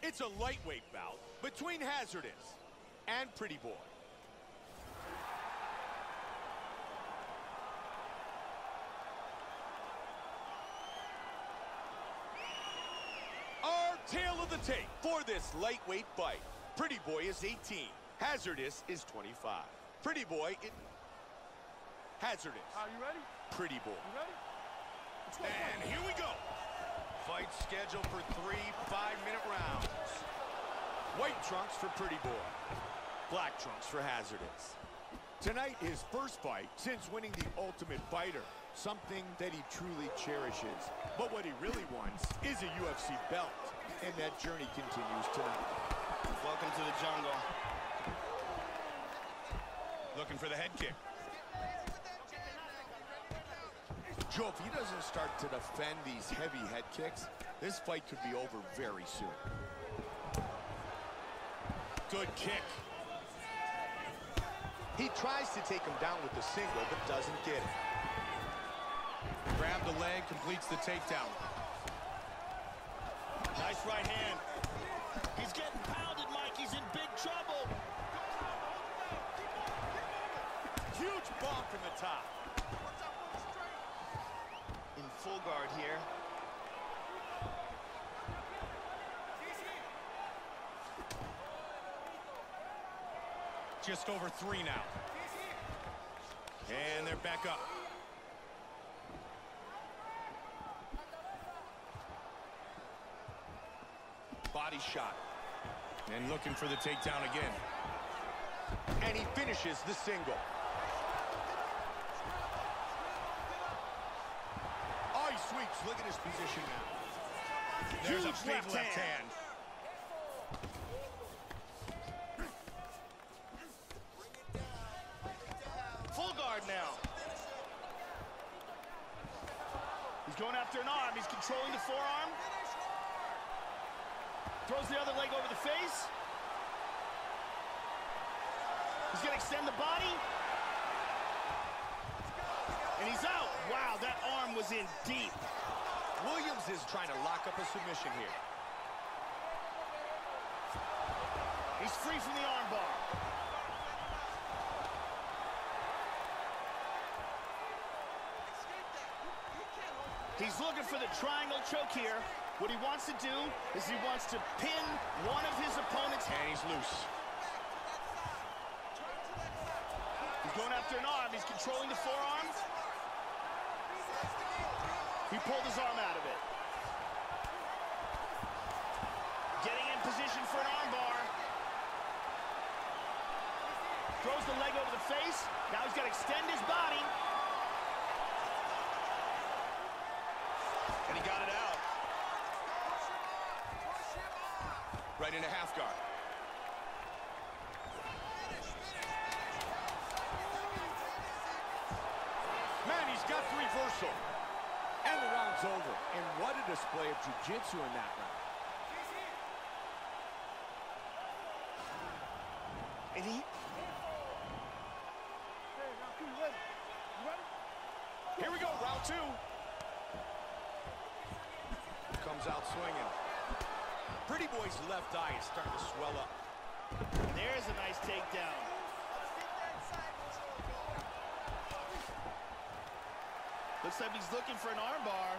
It's a lightweight bout between Hazardous and Pretty Boy. Our tale of the tape for this lightweight fight. Pretty Boy is 18. Hazardous is 25. Pretty Boy is... Hazardous. Are you ready? Pretty Boy. You ready? And here we go. Fight scheduled for 3 5-minute rounds. White trunks for Pretty Boy. Black trunks for Hazardous. Tonight, his first fight since winning the Ultimate Fighter. Something that he truly cherishes. But what he really wants is a UFC belt. And that journey continues tonight. Welcome to the jungle. Looking for the head kick. Joe, if he doesn't start to defend these heavy head kicks, this fight could be over very soon. Good kick. He tries to take him down with the single, but doesn't get it. Grab the leg, completes the takedown. Nice right hand. He's getting pounded, Mike. He's in big trouble. Huge bomb from the top. In full guard here. Just over 3 now. And they're back up. Body shot. And looking for the takedown again. And he finishes the single. Oh, he sweeps. Look at his position now. There's a big left hand. Full guard now. He's going after an arm. He's controlling the forearm. Throws the other leg over the face. He's going to extend the body. And he's out. Wow, that arm was in deep. Williams is trying to lock up a submission here. He's free from the arm bar. He's looking for the triangle choke here. What he wants to do is he wants to pin one of his opponents. And he's loose. He's going after an arm. He's controlling the forearm. He pulled his arm out of it. Getting in position for an arm bar. Throws the leg over the face. Now he's got to extend his body. And he got it out. Right into half guard. Man, he's got the reversal. And the round's over. And what a display of jiu-jitsu in that round. And he... Hey, now, you ready? You ready? Here we go, round 2. Comes out swinging. Pretty Boy's left eye is starting to swell up. There's a nice takedown. Looks like he's looking for an arm bar.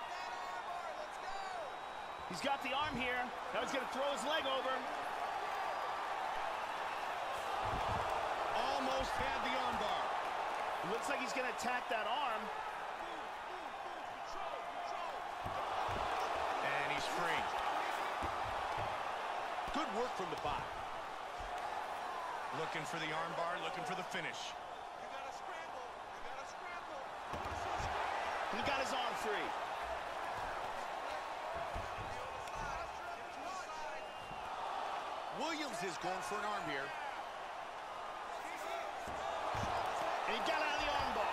He's got the arm here. Now he's going to throw his leg over. Almost had the arm bar. It looks like he's going to attack that arm. And he's free. Good work from the bot. Looking for the arm bar, looking for the finish. You gotta scramble. You gotta scramble. He got his arm free. Williams is going for an arm here. And he got out of the arm bar.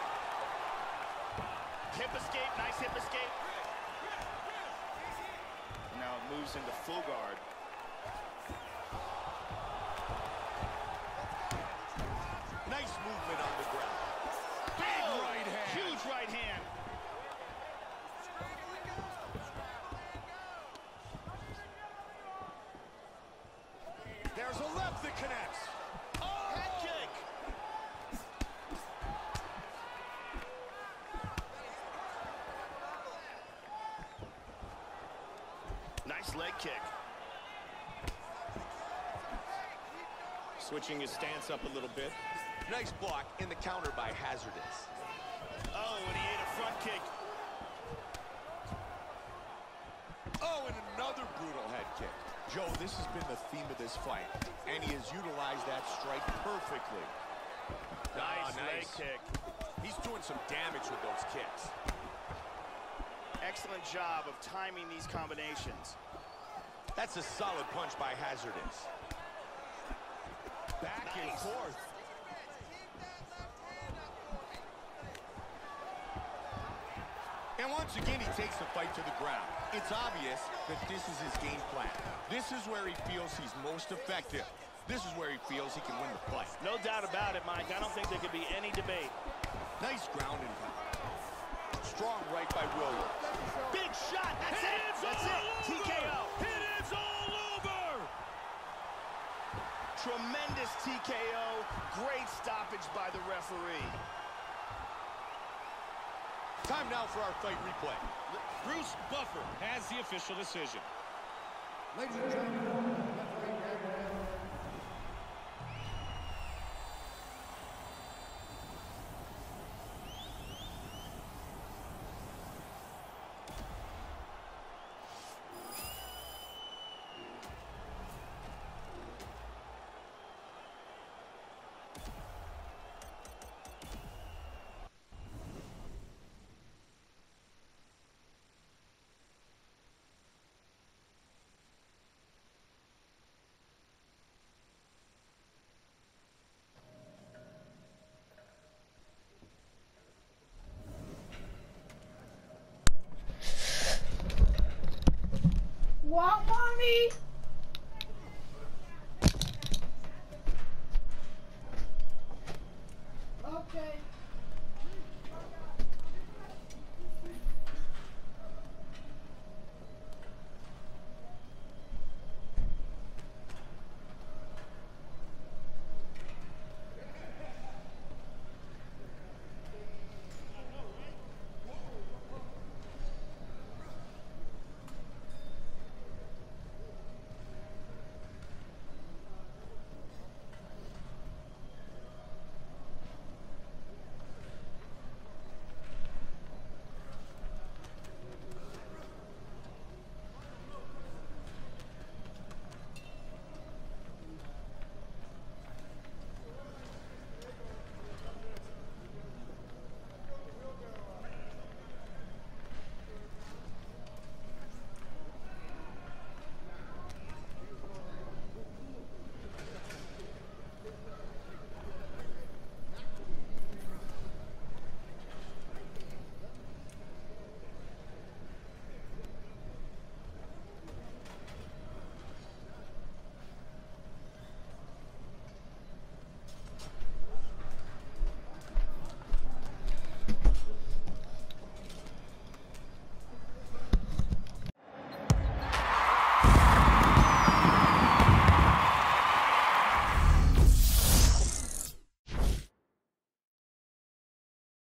Hip escape, nice hip escape. Now it moves into full guard. Nice movement on the ground. Big right hand. Huge right hand. Look that connects. Head kick. Nice leg kick. Switching his stance up a little bit. Nice block in the counter by Hazardous. Oh, and he ate a front kick. Oh, and another brutal head kick. Joe, this has been the theme of this fight, and he has utilized that strike perfectly. Nice leg kick. He's doing some damage with those kicks. Excellent job of timing these combinations. That's a solid punch by Hazardous. Back and forth. And once again, he takes the fight to the ground. It's obvious that this is his game plan. This is where he feels he's most effective. This is where he feels he can win the fight. No doubt about it, Mike. I don't think there could be any debate. Nice ground and pound. Strong right by Williams. Big shot. That's it. That's it. TKO. It is all over. Tremendous TKO. Great stoppage by the referee. Time now for our fight replay. Bruce Buffer has the official decision. Ladies and gentlemen, What, mommy?